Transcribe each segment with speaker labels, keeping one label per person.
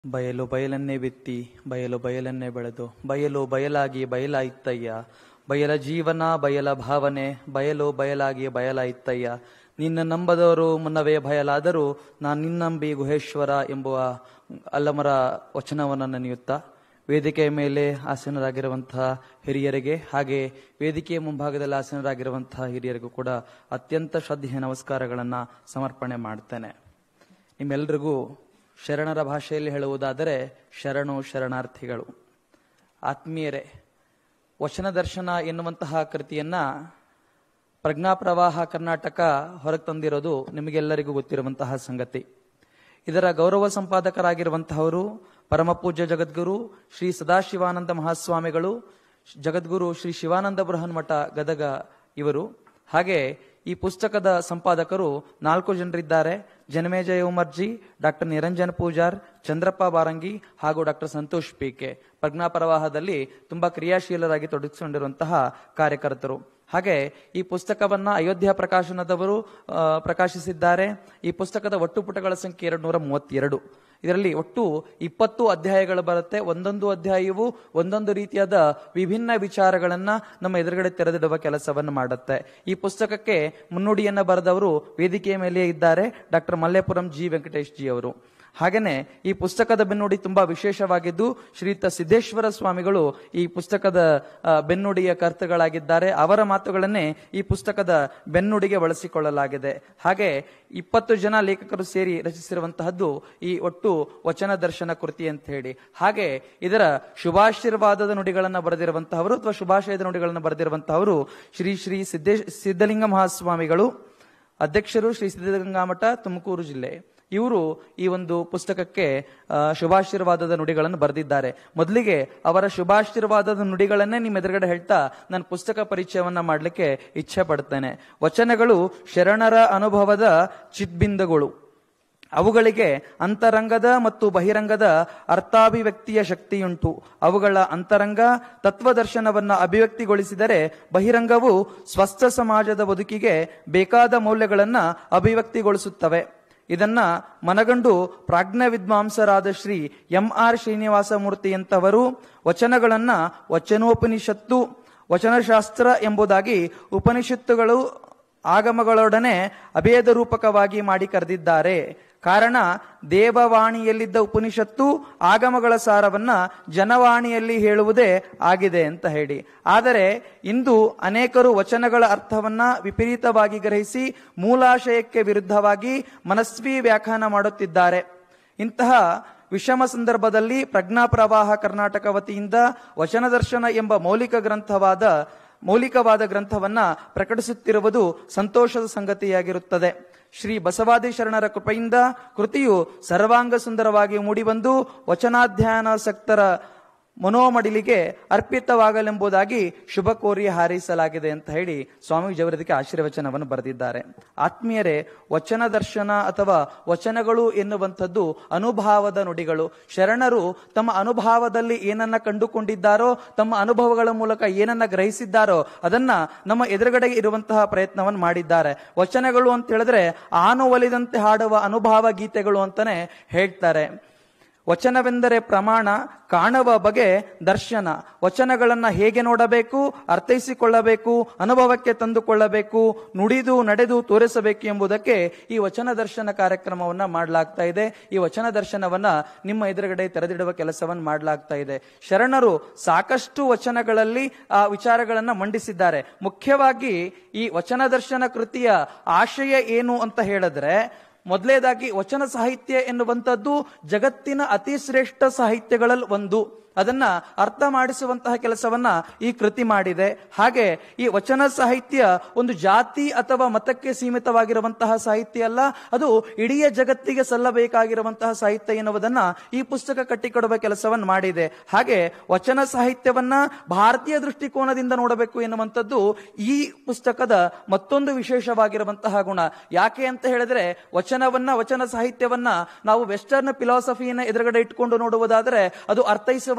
Speaker 1: ಬಯಲು ಬಯಲನ್ನೇ ಬಿತ್ತಿ ಬಯಲು ಬಯಲನ್ನೇ ಬೆಳೆದು ಬಯಲು ಬಯಲಾಗಿ ಬಯಲಾಯಿತ್ತಯ್ಯ. ಬಯಲ ಜೀವನ ಬಯಲ ಭಾವನೆ ಬಯಲು ಬಯಲಾಗಿ ಬಯಲಾಯಿತ್ತಯ್ಯ. ನಿನ್ನ ನಂಬದವರು ಮುನ್ನವೇ ಬಯಲಾದರೂ ನಾನು ನಿನ್ನಂಬಿ ಗುಹೇಶ್ವರ ಎಂಬುವ ಅಲ್ಲಮರ ವಚನವನ್ನು ನೆನೆಯುತ್ತಾ ವೇದಿಕೆಯ ಮೇಲೆ ಆಸೀನರಾಗಿರುವಂತಹ ಹಿರಿಯರಿಗೆ ಹಾಗೆ ವೇದಿಕೆಯ ಮುಂಭಾಗದಲ್ಲಿ ಆಸೀನರಾಗಿರುವಂತಹ ಹಿರಿಯರಿಗೂ ಕೂಡ ಅತ್ಯಂತ ಶ್ರದ್ಧೆಯ ನಮಸ್ಕಾರಗಳನ್ನು ಸಮರ್ಪಣೆ ಮಾಡ್ತೇನೆ. ನಿಮ್ಮೆಲ್ಲರಿಗೂ ಶರಣರ ಭಾಷೆಯಲ್ಲಿ ಹೇಳುವುದಾದರೆ ಶರಣು ಶರಣಾರ್ಥಿಗಳು. ಆತ್ಮೀಯರೇ, ವಚನ ದರ್ಶನ ಎನ್ನುವಂತಹ ಕೃತಿಯನ್ನ ಪ್ರಜ್ಞಾಪ್ರವಾಹ ಕರ್ನಾಟಕ ಹೊರಗೆ ತಂದಿರೋದು ನಿಮಗೆಲ್ಲರಿಗೂ ಗೊತ್ತಿರುವಂತಹ ಸಂಗತಿ. ಇದರ ಗೌರವ ಸಂಪಾದಕರಾಗಿರುವಂತಹವರು ಪರಮಪೂಜ್ಯ ಜಗದ್ಗುರು ಶ್ರೀ ಸದಾಶಿವಾನಂದ ಮಹಾಸ್ವಾಮಿಗಳು, ಜಗದ್ಗುರು ಶ್ರೀ ಶಿವಾನಂದ ಬೃಹನ್ಮಠ ಗದಗ ಇವರು. ಹಾಗೆ ಈ ಪುಸ್ತಕದ ಸಂಪಾದಕರು 4 ಜನರಿದ್ದಾರೆ. ಜನಮೇಜಯ ಉಮರ್ಜಿ, ಡಾಕ್ಟರ್ ನಿರಂಜನ್ ಪೂಜಾರ್, ಚಂದ್ರಪ್ಪ ಬಾರಂಗಿ ಹಾಗೂ ಡಾಕ್ಟರ್ ಸಂತೋಷ್ ಪಿ.ಕೆ. ಪ್ರಜ್ಞಾಪ್ರವಾಹದಲ್ಲಿ ತುಂಬಾ ಕ್ರಿಯಾಶೀಲರಾಗಿ ತೊಡಗಿಸಿಕೊಂಡಿರುವಂತಹ ಕಾರ್ಯಕರ್ತರು. ಹಾಗೆ ಈ ಪುಸ್ತಕವನ್ನ ಅಯೋಧ್ಯ ಪ್ರಕಾಶನದವರು ಪ್ರಕಾಶಿಸಿದ್ದಾರೆ. ಈ ಪುಸ್ತಕದ ಒಟ್ಟು ಪುಟಗಳ ಸಂಖ್ಯೆ 232. ಇದರಲ್ಲಿ ಒಟ್ಟು 20 ಅಧ್ಯಾಯಗಳು ಬರುತ್ತೆ. ಒಂದೊಂದು ಅಧ್ಯಾಯವು ಒಂದೊಂದು ರೀತಿಯಾದ ವಿಭಿನ್ನ ವಿಚಾರಗಳನ್ನ ನಮ್ಮ ಎದುರುಗಡೆ ತೆರೆದಿಡುವ ಕೆಲಸವನ್ನು ಮಾಡುತ್ತೆ. ಈ ಪುಸ್ತಕಕ್ಕೆ ಮುನ್ನುಡಿಯನ್ನ ಬರೆದವರು ವೇದಿಕೆಯ ಮೇಲೆ ಇದ್ದಾರೆ, ಡಾಕ್ಟರ್ ಮಲ್ಲೇಪುರಂ ಜಿ ವೆಂಕಟೇಶ್ ಜಿ ಅವರು. ಹಾಗೇನೆ ಈ ಪುಸ್ತಕದ ಬೆನ್ನುಡಿ ತುಂಬಾ ವಿಶೇಷವಾಗಿದ್ದು ಶ್ರೀಯುತ ಸಿದ್ದೇಶ್ವರ ಸ್ವಾಮಿಗಳು ಈ ಪುಸ್ತಕದ ಬೆನ್ನುಡಿಯ ಕರ್ತೃಗಳಾಗಿದ್ದಾರೆ. ಅವರ ಮಾತುಗಳನ್ನೇ ಈ ಪುಸ್ತಕದ ಬೆನ್ನುಡಿಗೆ ಬಳಸಿಕೊಳ್ಳಲಾಗಿದೆ. ಹಾಗೆ 20 ಜನ ಲೇಖಕರು ಸೇರಿ ರಚಿಸಿರುವಂತಹದ್ದು ಈ ಒಟ್ಟು ವಚನ ದರ್ಶನ ಕೃತಿ ಅಂತ ಹೇಳಿ. ಹಾಗೆ ಇದರ ಶುಭಾಶೀರ್ವಾದದ ನುಡಿಗಳನ್ನು ಬರೆದಿರುವಂತಹವರು ಅಥವಾ ಶುಭಾಶಯದ ನುಡಿಗಳನ್ನು ಬರೆದಿರುವಂತಹವರು ಶ್ರೀ ಶ್ರೀ ಸಿದ್ಧಲಿಂಗ ಮಹಾಸ್ವಾಮಿಗಳು, ಅಧ್ಯಕ್ಷರು ಶ್ರೀ ಸಿದ್ಧಗಂಗಾ ಮಠ, ತುಮಕೂರು ಜಿಲ್ಲೆ. ಇವರು ಈ ಒಂದು ಪುಸ್ತಕಕ್ಕೆ ಶುಭಾಶೀರ್ವಾದದ ನುಡಿಗಳನ್ನು ಬರೆದಿದ್ದಾರೆ. ಮೊದಲಿಗೆ ಅವರ ಶುಭಾಶೀರ್ವಾದದ ನುಡಿಗಳನ್ನೇ ನಿಮ್ಮ ಎದುರುಗಡೆ ಹೇಳ್ತಾ ನಾನು ಪುಸ್ತಕ ಪರಿಚಯವನ್ನ ಮಾಡಲಿಕ್ಕೆ ಇಚ್ಛೆ ಪಡ್ತೇನೆ. ವಚನಗಳು ಶರಣರ ಅನುಭವದ ಚಿದ್ಬಿಂದುಗಳು. ಅವುಗಳಿಗೆ ಅಂತರಂಗದ ಮತ್ತು ಬಹಿರಂಗದ ಅರ್ಥಾಭಿವ್ಯಕ್ತಿಯ ಶಕ್ತಿಯುಂಟು. ಅವುಗಳ ಅಂತರಂಗ ತತ್ವದರ್ಶನವನ್ನು ಅಭಿವ್ಯಕ್ತಿಗೊಳಿಸಿದರೆ ಬಹಿರಂಗವು ಸ್ವಸ್ಥ ಸಮಾಜದ ಬದುಕಿಗೆ ಬೇಕಾದ ಮೌಲ್ಯಗಳನ್ನು ಅಭಿವ್ಯಕ್ತಿಗೊಳಿಸುತ್ತವೆ. ಇದನ್ನ ಮನಗಂಡು ಪ್ರಾಜ್ಞ ವಿದ್ವಾಂಸರಾದ ಶ್ರೀ ಎಂ.ಆರ್. ಶ್ರೀನಿವಾಸಮೂರ್ತಿಯಂತವರು ವಚನಗಳನ್ನ ವಚನೋಪನಿಷತ್ತು, ವಚನಶಾಸ್ತ್ರ ಎಂಬುದಾಗಿ ಉಪನಿಷತ್ತುಗಳು ಆಗಮಗಳೊಡನೆ ಅಭೇದ ರೂಪಕವಾಗಿ ಮಾಡಿ ಕರೆದಿದ್ದಾರೆ. ಕಾರಣ ದೇವವಾಣಿಯಲ್ಲಿದ್ದ ಉಪನಿಷತ್ತು ಆಗಮಗಳ ಸಾರವನ್ನ ಜನವಾಣಿಯಲ್ಲಿ ಹೇಳುವುದೇ ಆಗಿದೆ ಅಂತ ಹೇಳಿ. ಆದರೆ ಇಂದು ಅನೇಕರು ವಚನಗಳ ಅರ್ಥವನ್ನ ವಿಪರೀತವಾಗಿ ಗ್ರಹಿಸಿ ಮೂಲಾಶಯಕ್ಕೆ ವಿರುದ್ಧವಾಗಿ ಮನಸ್ವಿ ವ್ಯಾಖ್ಯಾನ ಮಾಡುತ್ತಿದ್ದಾರೆ. ಇಂತಹ ವಿಷಮ ಸಂದರ್ಭದಲ್ಲಿ ಪ್ರಜ್ಞಾಪ್ರವಾಹ ಕರ್ನಾಟಕ ವತಿಯಿಂದ ವಚನ ದರ್ಶನ ಎಂಬ ಮೌಲಿಕವಾದ ಗ್ರಂಥವನ್ನ ಪ್ರಕಟಿಸುತ್ತಿರುವುದು ಸಂತೋಷದ ಸಂಗತಿಯಾಗಿರುತ್ತದೆ. ಶ್ರೀ ಬಸವಾದಿ ಶರಣರ ಕೃಪೆಯಿಂದ ಕೃತಿಯು ಸರ್ವಾಂಗ ಸುಂದರವಾಗಿ ಮೂಡಿಬಂದು ವಚನಾಧ್ಯಯನಾಸಕ್ತರ ಮನೋಮಡಿಲಿಗೆ ಅರ್ಪಿತವಾಗಲೆಂಬುದಾಗಿ ಶುಭ ಕೋರಿ ಹಾರೈಸಲಾಗಿದೆ ಅಂತ ಹೇಳಿ ಸ್ವಾಮೀಜಿಯವರು ಇದಕ್ಕೆ ಆಶೀರ್ವಚನವನ್ನು ಬರೆದಿದ್ದಾರೆ. ಆತ್ಮೀಯರೇ, ವಚನ ದರ್ಶನ ಅಥವಾ ವಚನಗಳು ಎನ್ನುವಂಥದ್ದು ಅನುಭಾವದ ನುಡಿಗಳು. ಶರಣರು ತಮ್ಮ ಅನುಭಾವದಲ್ಲಿ ಏನನ್ನ ಕಂಡುಕೊಂಡಿದ್ದಾರೋ, ತಮ್ಮ ಅನುಭವಗಳ ಮೂಲಕ ಏನನ್ನ ಗ್ರಹಿಸಿದ್ದಾರೋ ಅದನ್ನ ನಮ್ಮ ಎದುರುಗಡೆ ಇರುವಂತಹ ಪ್ರಯತ್ನವನ್ನು ಮಾಡಿದ್ದಾರೆ. ವಚನಗಳು ಅಂತ ಹೇಳಿದ್ರೆ ಆನು ಒಲಿದಂತೆ ಹಾಡುವ ಅನುಭವ ಗೀತೆಗಳು ಅಂತಾನೆ ಹೇಳ್ತಾರೆ. ವಚನವೆಂದರೆ ಪ್ರಮಾಣ, ಕಾಣುವ ಬಗೆ ದರ್ಶನ. ವಚನಗಳನ್ನ ಹೇಗೆ ನೋಡಬೇಕು, ಅರ್ಥೈಸಿಕೊಳ್ಳಬೇಕು, ಅನುಭವಕ್ಕೆ ತಂದುಕೊಳ್ಳಬೇಕು, ನುಡಿದು ನಡೆದು ತೋರಿಸಬೇಕು ಎಂಬುದಕ್ಕೆ ಈ ವಚನ ದರ್ಶನ ಕಾರ್ಯಕ್ರಮವನ್ನ ಮಾಡಲಾಗ್ತಾ ಇದೆ. ಈ ವಚನ ದರ್ಶನವನ್ನ ನಿಮ್ಮ ಎದುರುಗಡೆ ತೆರೆದಿಡುವ ಕೆಲಸವನ್ನು ಮಾಡಲಾಗ್ತಾ ಇದೆ. ಶರಣರು ಸಾಕಷ್ಟು ವಚನಗಳಲ್ಲಿ ಆ ವಿಚಾರಗಳನ್ನ ಮಂಡಿಸಿದ್ದಾರೆ. ಮುಖ್ಯವಾಗಿ ಈ ವಚನ ದರ್ಶನ ಕೃತಿಯ ಆಶಯ ಏನು ಅಂತ ಹೇಳಿದ್ರೆ, ಮೊದಲೇದಾಗಿ ವಚನ ಸಾಹಿತ್ಯ ಎನ್ನುವಂಥದ್ದು ಜಗತ್ತಿನ ಅತಿ ಶ್ರೇಷ್ಠ ಸಾಹಿತ್ಯಗಳಲ್ಲಿ ಒಂದು. ಅದನ್ನ ಅರ್ಥ ಮಾಡಿಸುವಂತಹ ಕೆಲಸವನ್ನ ಈ ಕೃತಿ ಮಾಡಿದೆ. ಹಾಗೆ ಈ ವಚನ ಸಾಹಿತ್ಯ ಒಂದು ಜಾತಿ ಅಥವಾ ಮತಕ್ಕೆ ಸೀಮಿತವಾಗಿರುವಂತಹ ಸಾಹಿತ್ಯ ಅಲ್ಲ, ಅದು ಇಡೀ ಜಗತ್ತಿಗೆ ಸಲ್ಲಬೇಕಾಗಿರುವಂತಹ ಸಾಹಿತ್ಯ ಎನ್ನುವುದನ್ನ ಈ ಪುಸ್ತಕ ಕಟ್ಟಿಕೊಡುವ ಕೆಲಸವನ್ನು ಮಾಡಿದೆ. ಹಾಗೆ ವಚನ ಸಾಹಿತ್ಯವನ್ನ ಭಾರತೀಯ ದೃಷ್ಟಿಕೋನದಿಂದ ನೋಡಬೇಕು ಎನ್ನುವಂಥದ್ದು ಈ ಪುಸ್ತಕದ ಮತ್ತೊಂದು ವಿಶೇಷವಾಗಿರುವಂತಹ ಗುಣ. ಯಾಕೆ ಅಂತ ಹೇಳಿದ್ರೆ, ವಚನ ಸಾಹಿತ್ಯವನ್ನ ನಾವು ವೆಸ್ಟರ್ನ್ ಫಿಲಾಸಫಿಯನ್ನ ಎದುರುಗಡೆ ಇಟ್ಕೊಂಡು ನೋಡುವುದಾದರೆ ಅದು ಅರ್ಥೈಸುವ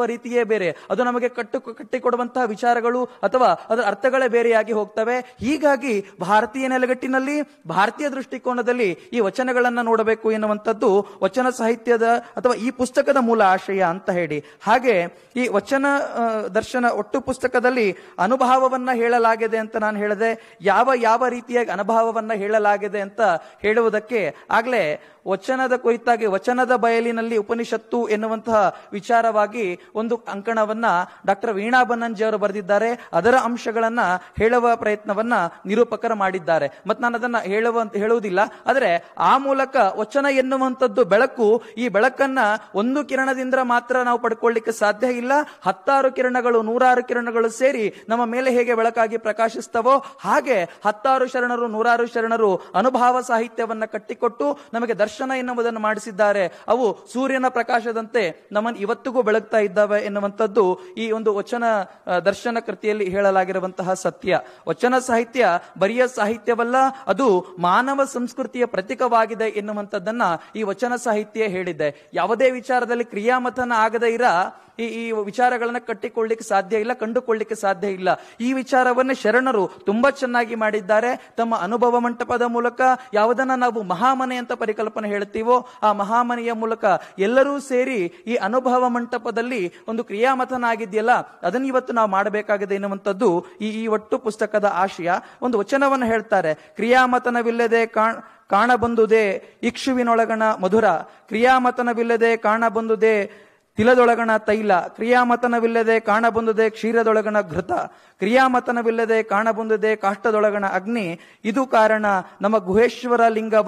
Speaker 1: ಹೇಳುವ ರೀತಿಯೇ ಬೇರೆ, ಅದು ನಮಗೆ ಕಟ್ಟಿಕೊಡುವಂತಹ ವಿಚಾರಗಳು ಅಥವಾ ಅದರ ಅರ್ಥಗಳೇ ಬೇರೆಯಾಗಿ ಹೋಗ್ತವೆ. ಹೀಗಾಗಿ ಭಾರತೀಯ ನೆಲೆಗಟ್ಟಿನಲ್ಲಿ, ಭಾರತೀಯ ದೃಷ್ಟಿಕೋನದಲ್ಲಿ ಈ ವಚನಗಳನ್ನ ನೋಡಬೇಕು ಎನ್ನುವಂಥದ್ದು ವಚನ ಸಾಹಿತ್ಯದ ಅಥವಾ ಈ ಪುಸ್ತಕದ ಮೂಲ ಆಶಯ ಅಂತ ಹೇಳಿ. ಹಾಗೆ ಈ ವಚನ ದರ್ಶನ ಒಟ್ಟು ಪುಸ್ತಕದಲ್ಲಿ ಅನುಭಾವವನ್ನ ಹೇಳಲಾಗಿದೆ ಅಂತ ನಾನು ಹೇಳಿದೆ. ಯಾವ ರೀತಿಯಾಗಿ ಅನುಭಾವವನ್ನ ಹೇಳಲಾಗಿದೆ ಅಂತ ಹೇಳುವುದಕ್ಕೆ ಆಗ್ಲೇ ವಚನದ ಕುರಿತಾಗಿ ವಚನದ ಬಯಲಿನಲ್ಲಿ ಉಪನಿಷತ್ತು ಎನ್ನುವಂತಹ ವಿಚಾರವಾಗಿ ಒಂದು ಅಂಕಣವನ್ನ ಡಾಕ್ಟರ್ ವೀಣಾ ಬನ್ನಂಜಿ ಅವರು ಬರೆದಿದ್ದಾರೆ. ಅದರ ಅಂಶಗಳನ್ನ ಹೇಳುವ ಪ್ರಯತ್ನವನ್ನ ನಿರೂಪಕರು ಮಾಡಿದ್ದಾರೆ. ಮತ್ತು ನಾನು ಅದನ್ನ ಹೇಳುವುದಿಲ್ಲ. ಆದರೆ ಆ ಮೂಲಕ ವಚನ ಎನ್ನುವಂಥದ್ದು ಬೆಳಕು. ಈ ಬೆಳಕನ್ನ ಒಂದು ಕಿರಣದಿಂದ ಮಾತ್ರ ನಾವು ಪಡ್ಕೊಳ್ಳಿಕ್ಕೆ ಸಾಧ್ಯ ಇಲ್ಲ. 10 ಕಿರಣಗಳು, 100 ಕಿರಣಗಳು ಸೇರಿ ನಮ್ಮ ಮೇಲೆ ಹೇಗೆ ಬೆಳಕಾಗಿ ಪ್ರಕಾಶಿಸ್ತವೋ ಹಾಗೆ 10 ಶರಣರು, 100 ಶರಣರು ಅನುಭಾವ ಸಾಹಿತ್ಯವನ್ನ ಕಟ್ಟಿಕೊಟ್ಟು ನಮಗೆ ದರ್ಶನ ಎನ್ನುವುದನ್ನು ಮಾಡಿಸಿದ್ದಾರೆ. ಅವು ಸೂರ್ಯನ ಪ್ರಕಾಶದಂತೆ ನಮ್ಮನ್ನು ಇವತ್ತಿಗೂ ಬೆಳಗ್ತಾ ಇದ್ದಾವೆ ಎನ್ನುವಂಥದ್ದು ಈ ಒಂದು ವಚನ ದರ್ಶನ ಕೃತಿಯಲ್ಲಿ ಹೇಳಲಾಗಿರುವಂತಹ ಸತ್ಯ. ವಚನ ಸಾಹಿತ್ಯ ಬರಿಯ ಸಾಹಿತ್ಯವಲ್ಲ, ಅದು ಮಾನವ ಸಂಸ್ಕೃತಿಯ ಪ್ರತೀಕವಾಗಿದೆ ಎನ್ನುವಂಥದ್ದನ್ನ ಈ ವಚನ ಸಾಹಿತ್ಯ ಹೇಳಿದೆ. ಯಾವುದೇ ವಿಚಾರದಲ್ಲಿ ಕ್ರಿಯಾಮಥನ ಆಗದೇ ಈ ವಿಚಾರಗಳನ್ನ ಕಟ್ಟಿಕೊಳ್ಳಿಕ್ಕೆ ಸಾಧ್ಯ ಇಲ್ಲ, ಕಂಡುಕೊಳ್ಳಿಕ್ಕೆ ಸಾಧ್ಯ ಇಲ್ಲ. ಈ ವಿಚಾರವನ್ನೇ ಶರಣರು ತುಂಬಾ ಚೆನ್ನಾಗಿ ಮಾಡಿದ್ದಾರೆ. ತಮ್ಮ ಅನುಭವ ಮಂಟಪದ ಮೂಲಕ ಯಾವುದನ್ನ ನಾವು ಮಹಾಮನೆ ಅಂತ ಪರಿಕಲ್ಪನೆ ಹೇಳ್ತೀವೋ ಆ ಮಹಾಮನೆಯ ಮೂಲಕ ಎಲ್ಲರೂ ಸೇರಿ ಈ ಅನುಭವ ಮಂಟಪದಲ್ಲಿ ಒಂದು ಕ್ರಿಯಾಮಥನ ಆಗಿದೆಯಲ್ಲ, ಅದನ್ನ ಇವತ್ತು ನಾವು ಮಾಡಬೇಕಾಗಿದೆ ಎನ್ನುವಂಥದ್ದು ಈ ಒಟ್ಟು ಪುಸ್ತಕದ ಆಶಯ. ಒಂದು ವಚನವನ್ನು ಹೇಳ್ತಾರೆ, ಕ್ರಿಯಾಮಥನವಿಲ್ಲದೆ ಕಾಣಬಂದುದೇ ಇಕ್ಷುವಿನೊಳಗಣ ಮಧುರ, ಕ್ರಿಯಾಮಥನವಿಲ್ಲದೆ ಕಾಣಬಂದುದೇ ತಿಲದೊಳಗಣ ತೈಲ, ಕ್ರಿಯಾಮತನವಿಲ್ಲದೆ ಕಾಣಬಂದುದೇ ಕ್ಷೀರದೊಳಗಣ ಘೃತ, ಕ್ರಿಯಾಮತನವಿಲ್ಲದೆ ಕಾಣಬಂದುದೇ ಕಾಷ್ಟದೊಳಗಣ ಅಗ್ನಿ, ಇದು ಕಾರಣ ನಮ್ಮ ಗುಹೇಶ್ವರ ಲಿಂಗವ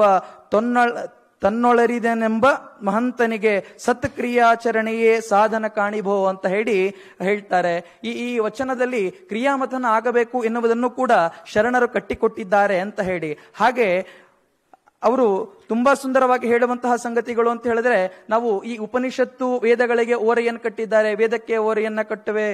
Speaker 1: ತನ್ನೊಳರಿದೆನೆಂಬ ಮಹಂತನಿಗೆ ಸತ್ಕ್ರಿಯಾಚರಣೆಯೇ ಸಾಧನ ಕಾಣಿಭೋ ಅಂತ ಹೇಳ್ತಾರೆ. ಈ ವಚನದಲ್ಲಿ ಕ್ರಿಯಾಮತನ ಆಗಬೇಕು ಎನ್ನುವುದನ್ನು ಕೂಡ ಶರಣರು ಕಟ್ಟಿಕೊಟ್ಟಿದ್ದಾರೆ ಅಂತ ಹೇಳಿ. ಹಾಗೆ ಅವರು ತುಂಬಾ ಸುಂದರವಾಗಿ ಹೇಳುವಂತಹ ಸಂಗತಿಗಳು ಅಂತ ಹೇಳಿದ್ರೆ, ನಾವು ಈ ಉಪನಿಷತ್ತು ವೇದಗಳಿಗೆ ಓರೆಯನ್ನು ಕಟ್ಟಿದ್ದಾರೆ, ವೇದಕ್ಕೆ ಓರೆಯನ್ನ ಕಟ್ಟುವೆ,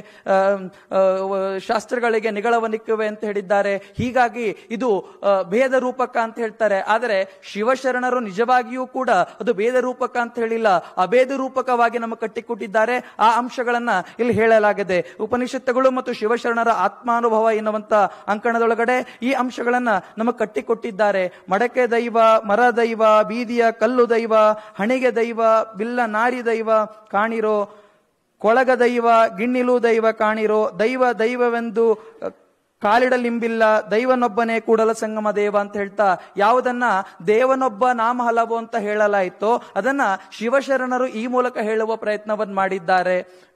Speaker 1: ಶಾಸ್ತ್ರಗಳಿಗೆ ನಿಗಳವನಿಕ್ಕುವೆ ಅಂತ ಹೇಳಿದ್ದಾರೆ. ಹೀಗಾಗಿ ಇದು ಭೇದ ರೂಪಕ ಅಂತ ಹೇಳ್ತಾರೆ. ಆದರೆ ಶಿವಶರಣರು ನಿಜವಾಗಿಯೂ ಕೂಡ ಅದು ಭೇದ ರೂಪಕ ಅಂತ ಹೇಳಿಲ್ಲ, ಅಭೇದ ರೂಪಕವಾಗಿ ನಮಗೆ ಕಟ್ಟಿಕೊಟ್ಟಿದ್ದಾರೆ. ಆ ಅಂಶಗಳನ್ನ ಇಲ್ಲಿ ಹೇಳಲಾಗಿದೆ. ಉಪನಿಷತ್ತುಗಳು ಮತ್ತು ಶಿವಶರಣರ ಆತ್ಮಾನುಭವ ಎನ್ನುವಂತ ಅಂಕಣದೊಳಗಡೆ ಈ ಅಂಶಗಳನ್ನ ನಮಗೆ ಕಟ್ಟಿಕೊಟ್ಟಿದ್ದಾರೆ. ಮಡಕೆ ದೈವ, ಮರ ದೈವ, ಬೀದಿಯ ಕಲ್ಲು ದೈವ, ಹಣಿಗೆ ದೈವ, ಬಿಲ್ಲ ನಾರಿ ದೈವ ಕಾಣಿರೋ, ಕೊಳಗ ದೈವ, ಗಿಣ್ಣಿಲು ದೈವ ಕಾಣಿರೋ, ದೈವವೆಂದು ಕಾಲಿಡಲಿಂಬಿಲ್ಲ, ದೈವನೊಬ್ಬನೇ ಕೂಡಲ ಸಂಗಮ ದೇವ ಅಂತ ಹೇಳ್ತಾ ಯಾವುದನ್ನ ದೇವನೊಬ್ಬ ನಾಮ ಹಲವು ಅಂತ ಹೇಳಲಾಯಿತೋ ಅದನ್ನ ಶಿವಶರಣರು ಈ ಮೂಲಕ ಹೇಳುವ ಪ್ರಯತ್ನವನ್ನು ಮಾಡಿದ್ದಾರೆ.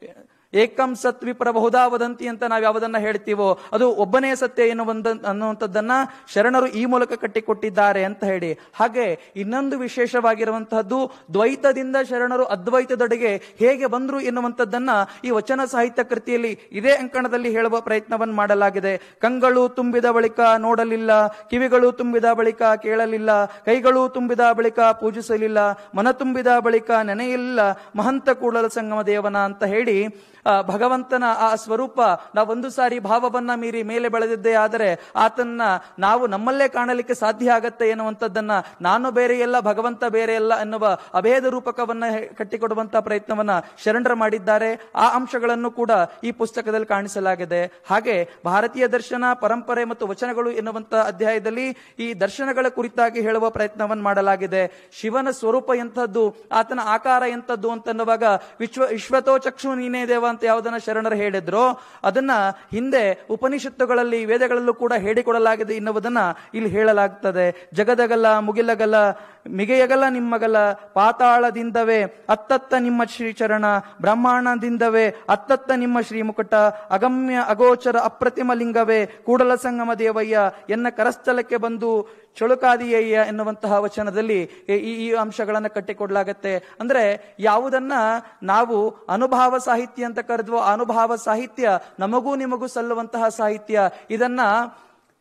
Speaker 1: ಏಕಂ ಸತ್ ವಿಪ್ರ ಬಹುಧಾ ವದಂತಿ ಅಂತ ನಾವು ಯಾವುದನ್ನ ಹೇಳ್ತೀವೋ ಅದು ಒಬ್ಬನೇ ಸತ್ಯ ಅನ್ನುವಂಥದ್ದನ್ನ ಶರಣರು ಈ ಮೂಲಕ ಕಟ್ಟಿಕೊಟ್ಟಿದ್ದಾರೆ ಅಂತ ಹೇಳಿ. ಹಾಗೆ ಇನ್ನೊಂದು ವಿಶೇಷವಾಗಿರುವಂತಹದ್ದು, ದ್ವೈತದಿಂದ ಶರಣರು ಅದ್ವೈತದೊಡೆಗೆ ಹೇಗೆ ಬಂದ್ರು ಎನ್ನುವಂಥದ್ದನ್ನ ಈ ವಚನ ಸಾಹಿತ್ಯ ಕೃತಿಯಲ್ಲಿ ಇದೇ ಅಂಕಣದಲ್ಲಿ ಹೇಳುವ ಪ್ರಯತ್ನವನ್ನು ಮಾಡಲಾಗಿದೆ. ಕಂಗಳು ತುಂಬಿದ ಬಳಿಕ ನೋಡಲಿಲ್ಲ, ಕಿವಿಗಳು ತುಂಬಿದ ಬಳಿಕ ಕೇಳಲಿಲ್ಲ, ಕೈಗಳು ತುಂಬಿದ ಬಳಿಕ ಪೂಜಿಸಲಿಲ್ಲ, ಮನ ತುಂಬಿದ ಬಳಿಕ ನೆನೆಯಿಲ್ಲ, ಮಹಂತ ಕೂಡಲ ಸಂಗಮ ದೇವನ ಅಂತ ಹೇಳಿ ಭಗವಂತನ ಆ ಸ್ವರೂಪ ನಾವೊಂದು ಸಾರಿ ಭಾವವನ್ನ ಮೀರಿ ಮೇಲೆ ಬೆಳೆದಿದ್ದೇ ಆದರೆ ಆತನ್ನ ನಾವು ನಮ್ಮಲ್ಲೇ ಕಾಣಲಿಕ್ಕೆ ಸಾಧ್ಯ ಆಗತ್ತೆ ಎನ್ನುವಂಥದ್ದನ್ನ, ನಾನು ಬೇರೆಯಲ್ಲ ಭಗವಂತ ಬೇರೆಯಲ್ಲ ಎನ್ನುವ ಅಭೇದ ರೂಪಕವನ್ನ ಕಟ್ಟಿಕೊಡುವಂತಹ ಪ್ರಯತ್ನವನ್ನ ಶರಣರು ಮಾಡಿದ್ದಾರೆ. ಆ ಅಂಶಗಳನ್ನು ಕೂಡ ಈ ಪುಸ್ತಕದಲ್ಲಿ ಕಾಣಿಸಲಾಗಿದೆ. ಹಾಗೆ ಭಾರತೀಯ ದರ್ಶನ, ಪರಂಪರೆ ಮತ್ತು ವಚನಗಳು ಎನ್ನುವಂತಹ ಅಧ್ಯಾಯದಲ್ಲಿ ಈ ದರ್ಶನಗಳ ಕುರಿತಾಗಿ ಹೇಳುವ ಪ್ರಯತ್ನವನ್ನು ಮಾಡಲಾಗಿದೆ. ಶಿವನ ಸ್ವರೂಪ ಎಂಥದ್ದು, ಆತನ ಆಕಾರ ಎಂಥದ್ದು ಅಂತನ್ನುವಾಗ ವಿಶ್ವತೋ ಚಕ್ಷು ನೀನೇ ದೇವ ಅಂತ ಯಾವುದನ್ನ ಶರಣರು ಹೇಳಿದ್ರು ಅದನ್ನ ಹಿಂದೆ ಉಪನಿಷತ್ತುಗಳಲ್ಲಿ, ವೇದಗಳಲ್ಲೂ ಕೂಡ ಹೇಳಿಕೊಡಲಾಗಿದೆ ಎನ್ನುವುದನ್ನ ಇಲ್ಲಿ ಹೇಳಲಾಗ್ತದೆ. ಜಗದಗಲ ಮುಗಿಲಗಲ ಮಿಗೆಯಗಲ ನಿಮ್ಮಗಲ, ಪಾತಾಳದಿಂದವೇ ಅತ್ತತ್ತ ನಿಮ್ಮ ಶ್ರೀಚರಣ, ಬ್ರಹ್ಮಾಂಡದಿಂದವೇ ಅತ್ತತ್ತ ನಿಮ್ಮ ಶ್ರೀಮುಕಟ, ಅಗಮ್ಯ ಅಗೋಚರ ಅಪ್ರತಿಮ ಲಿಂಗವೇ ಕೂಡಲ ಸಂಗಮ ದೇವಯ್ಯ, ಎನ್ನ ಕರಸ್ಥಲಕ್ಕೆ ಬಂದು ಚಳುಕಾದಿಯಯ್ಯ ಎನ್ನುವಂತಹ ವಚನದಲ್ಲಿ ಈ ಅಂಶಗಳನ್ನು ಕಟ್ಟಿಕೊಡ್ಲಾಗತ್ತೆ. ಅಂದ್ರೆ ಯಾವುದನ್ನ ನಾವು ಅನುಭಾವ ಸಾಹಿತ್ಯ ಅಂತ ಕರೆದ್ವೋ ಅನುಭಾವ ಸಾಹಿತ್ಯ ನಮಗೂ ನಿಮಗೂ ಸಲ್ಲುವಂತಹ ಸಾಹಿತ್ಯ. ಇದನ್ನ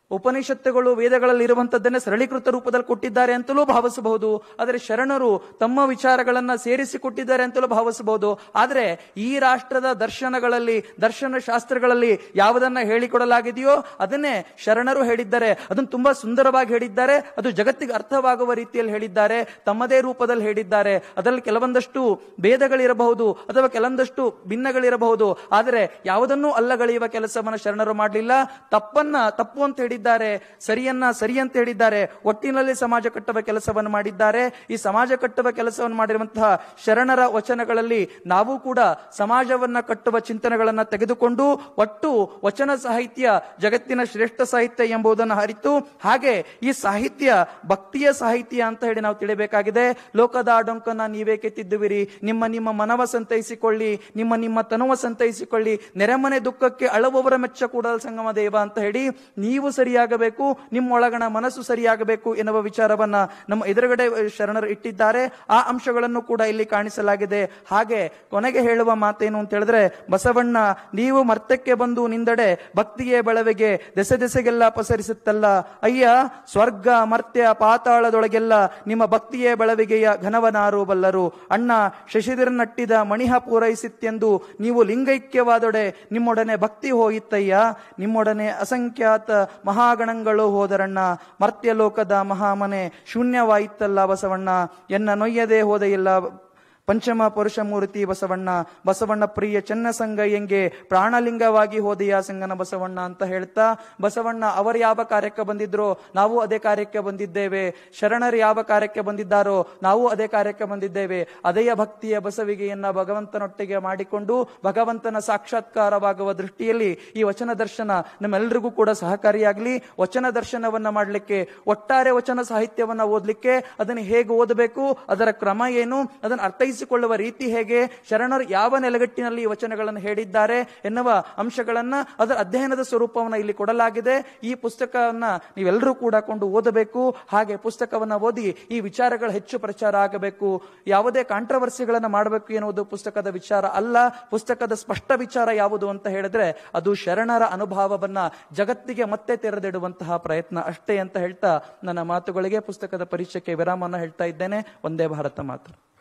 Speaker 1: ಉಪನಿಷತ್ತುಗಳು ವೇದಗಳಲ್ಲಿ ಇರುವಂತದ್ದನ್ನೇ ಸರಳೀಕೃತ ರೂಪದಲ್ಲಿ ಕೊಟ್ಟಿದ್ದಾರೆ ಅಂತಲೂ ಭಾವಿಸಬಹುದು. ಆದರೆ ಶರಣರು ತಮ್ಮ ವಿಚಾರಗಳನ್ನ ಸೇರಿಸಿಕೊಟ್ಟಿದ್ದಾರೆ ಅಂತಲೂ ಭಾವಿಸಬಹುದು. ಆದರೆ ಈ ರಾಷ್ಟ್ರದ ದರ್ಶನಗಳಲ್ಲಿ, ದರ್ಶನ ಶಾಸ್ತ್ರಗಳಲ್ಲಿ ಯಾವುದನ್ನ ಹೇಳಿಕೊಡಲಾಗಿದೆಯೋ ಅದನ್ನೇ ಶರಣರು ಹೇಳಿದ್ದಾರೆ. ಅದನ್ನು ತುಂಬಾ ಸುಂದರವಾಗಿ ಹೇಳಿದ್ದಾರೆ. ಅದು ಜಗತ್ತಿಗೆ ಅರ್ಥವಾಗುವ ರೀತಿಯಲ್ಲಿ ಹೇಳಿದ್ದಾರೆ, ತಮ್ಮದೇ ರೂಪದಲ್ಲಿ ಹೇಳಿದ್ದಾರೆ. ಅದರಲ್ಲಿ ಕೆಲವೊಂದಷ್ಟು ಭೇದಗಳಿರಬಹುದು ಅಥವಾ ಕೆಲವೊಂದಷ್ಟು ಭಿನ್ನಗಳಿರಬಹುದು. ಆದರೆ ಯಾವುದನ್ನೂ ಅಲ್ಲಗಳೆಯುವ ಕೆಲಸವನ್ನು ಶರಣರು ಮಾಡಲಿಲ್ಲ. ತಪ್ಪನ್ನ ತಪ್ಪು ಅಂತ ಹೇಳಿದ್ದಾರೆ, ಸರಿಯನ್ನ ಸರಿ ಅಂತ ಹೇಳಿದ್ದಾರೆ. ಒಟ್ಟಿನಲ್ಲಿ ಸಮಾಜ ಕಟ್ಟುವ ಕೆಲಸವನ್ನು ಮಾಡಿದ್ದಾರೆ. ಈ ಸಮಾಜ ಕಟ್ಟುವ ಕೆಲಸವನ್ನು ಮಾಡಿರುವಂತಹ ಶರಣರ ವಚನಗಳಲ್ಲಿ ನಾವು ಕೂಡ ಸಮಾಜವನ್ನ ಕಟ್ಟುವ ಚಿಂತನೆಗಳನ್ನ ತೆಗೆದುಕೊಂಡು ಒಟ್ಟು ವಚನ ಸಾಹಿತ್ಯ ಜಗತ್ತಿನ ಶ್ರೇಷ್ಠ ಸಾಹಿತ್ಯ ಎಂಬುದನ್ನು ಅರಿತು, ಹಾಗೆ ಈ ಸಾಹಿತ್ಯ ಭಕ್ತಿಯ ಸಾಹಿತ್ಯ ಅಂತ ಹೇಳಿ ನಾವು ತಿಳಿಬೇಕಾಗಿದೆ. ಲೋಕದ ಡೊಂಕನ್ನ ನೀವೇ ಕೆತ್ತಿದ್ದುವಿರಿ, ನಿಮ್ಮ ನಿಮ್ಮ ಮನವ ಸಂತೈಸಿಕೊಳ್ಳಿ, ನಿಮ್ಮ ನಿಮ್ಮ ತನುವ ಸಂತೈಸಿಕೊಳ್ಳಿ, ನೆರೆಮನೆ ದುಃಖಕ್ಕೆ ಅಳವವರ ಮೆಚ್ಚ ಕೂಡಲ ಸಂಗಮ ದೇವ ಅಂತ ಹೇಳಿ ನೀವು ಸರಿಯಾಗಬೇಕು, ನಿಮ್ಮೊಳಗಣ ಮನಸ್ಸು ಸರಿಯಾಗಬೇಕು ಎನ್ನುವ ವಿಚಾರವನ್ನ ನಮ್ಮ ಎದುರುಗಡೆ ಶರಣರು ಇಟ್ಟಿದ್ದಾರೆ. ಆ ಅಂಶಗಳನ್ನು ಕೂಡ ಇಲ್ಲಿ ಕಾಣಿಸಲಾಗಿದೆ. ಹಾಗೆ ಕೊನೆಗೆ ಹೇಳುವ ಮಾತೇನು ಅಂತ ಹೇಳಿದ್ರೆ, ಬಸವಣ್ಣ ನೀವು ಮರ್ತಕ್ಕೆ ಬಂದು ನಿಂದಡೆ ಭಕ್ತಿಯೇ ಬೆಳವೆಗೆ ದೆಸೆ ದೆಸೆಗೆಲ್ಲ ಪಸರಿಸುತ್ತಲ್ಲ. ಅಯ್ಯ ಸ್ವರ್ಗ ಮರ್ತ್ಯ ಪಾತಾಳದೊಳಗೆಲ್ಲ ನಿಮ್ಮ ಭಕ್ತಿಯೇ ಬೆಳವಿಗೆಯ ಘನವನಾರು ಬಲ್ಲರು. ಅಣ್ಣ ಶಶಿಧರನಟ್ಟಿದ ಮಣಿಹ ಪೂರೈಸಿತ್ತೆಂದು ನೀವು ಲಿಂಗೈಕ್ಯವಾದೊಡೆ ನಿಮ್ಮೊಡನೆ ಭಕ್ತಿ ಹೋಯಿತಯ್ಯ. ನಿಮ್ಮೊಡನೆ ಅಸಂಖ್ಯಾತ ಮಹಾಗಣಗಳು ಹೋದರಣ್ಣ. ಮರ್ತ್ಯಲೋಕದ ಮಹಾಮನೆ ಶೂನ್ಯವಾಯಿತಲ್ಲ ಬಸವಣ್ಣ. ಎನ್ನ ನೊಯ್ಯದೆ ಹೋದೆಯಿಲ್ಲ ಪಂಚಮ ಪುರುಷ ಮೂರ್ತಿ ಬಸವಣ್ಣ. ಬಸವಣ್ಣ ಪ್ರಿಯ ಚೆನ್ನ ಸಂಗಯ್ಯಂಗೆ ಪ್ರಾಣಲಿಂಗವಾಗಿ ಹೋದೆಯ ಸಂಗನ ಬಸವಣ್ಣ ಅಂತ ಹೇಳ್ತಾ, ಬಸವಣ್ಣ ಅವರು ಯಾವ ಕಾರ್ಯಕ್ಕೆ ಬಂದಿದ್ರೋ ನಾವು ಅದೇ ಕಾರ್ಯಕ್ಕೆ ಬಂದಿದ್ದೇವೆ. ಶರಣರು ಯಾವ ಕಾರ್ಯಕ್ಕೆ ಬಂದಿದ್ದಾರೋ ನಾವು ಅದೇ ಕಾರ್ಯಕ್ಕೆ ಬಂದಿದ್ದೇವೆ. ಅದೇ ಭಕ್ತಿಯ ಬಸವಿಗೆಯನ್ನ ಭಗವಂತನೊಟ್ಟಿಗೆ ಮಾಡಿಕೊಂಡು ಭಗವಂತನ ಸಾಕ್ಷಾತ್ಕಾರವಾಗುವ ದೃಷ್ಟಿಯಲ್ಲಿ ಈ ವಚನ ದರ್ಶನ ನಮ್ಮೆಲ್ಲರಿಗೂ ಕೂಡ ಸಹಕಾರಿಯಾಗಲಿ. ವಚನ ದರ್ಶನವನ್ನ ಮಾಡಲಿಕ್ಕೆ, ಒಟ್ಟಾರೆ ವಚನ ಸಾಹಿತ್ಯವನ್ನ ಓದಲಿಕ್ಕೆ, ಅದನ್ನು ಹೇಗೆ ಓದಬೇಕು, ಅದರ ಕ್ರಮ ಏನು, ಅದನ್ನು ಅರ್ಥೈಸಿಕೊಳ್ಳುವ ರೀತಿ ಹೇಗೆ, ಶರಣರು ಯಾವ ನೆಲೆಗಟ್ಟಿನಲ್ಲಿ ಈ ವಚನಗಳನ್ನು ಹೇಳಿದ್ದಾರೆ ಎನ್ನುವ ಅಂಶಗಳನ್ನ, ಅದರ ಅಧ್ಯಯನದ ಸ್ವರೂಪವನ್ನು ಇಲ್ಲಿ ಕೊಡಲಾಗಿದೆ. ಈ ಪುಸ್ತಕವನ್ನ ನೀವೆಲ್ಲರೂ ಕೂಡ ಕೊಂಡು ಓದಬೇಕು. ಹಾಗೆ ಪುಸ್ತಕವನ್ನ ಓದಿ ಈ ವಿಚಾರಗಳು ಹೆಚ್ಚು ಪ್ರಚಾರ ಆಗಬೇಕು. ಯಾವುದೇ ಕಾಂಟ್ರವರ್ಸಿಗಳನ್ನ ಮಾಡಬೇಕು ಎನ್ನುವುದು ಪುಸ್ತಕದ ವಿಚಾರ ಅಲ್ಲ. ಪುಸ್ತಕದ ಸ್ಪಷ್ಟ ವಿಚಾರ ಯಾವುದು ಅಂತ ಹೇಳಿದ್ರೆ ಅದು ಶರಣರ ಅನುಭವವನ್ನ ಜಗತ್ತಿಗೆ ಮತ್ತೆ ತೆರೆದಿಡುವಂತಹ ಪ್ರಯತ್ನ ಅಷ್ಟೇ ಅಂತ ಹೇಳ್ತಾ ನನ್ನ ಮಾತುಗಳಿಗೆ, ಪುಸ್ತಕದ ಪರಿಚಯಕ್ಕೆ ವಿರಾಮವನ್ನು ಹೇಳ್ತಾ ಇದ್ದೇನೆ. ಒಂದೇ ಭಾರತ ಮಾತ್ರ.